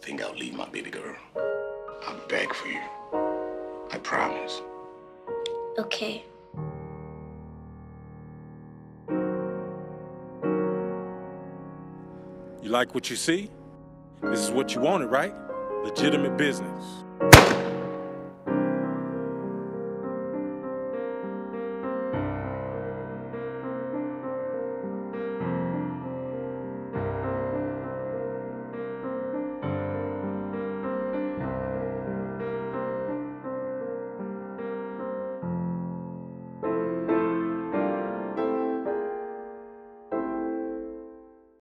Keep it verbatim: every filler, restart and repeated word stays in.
think I'll leave my baby girl. I'll beg for you. I promise. Okay. You like what you see? This is what you wanted, right? Legitimate business.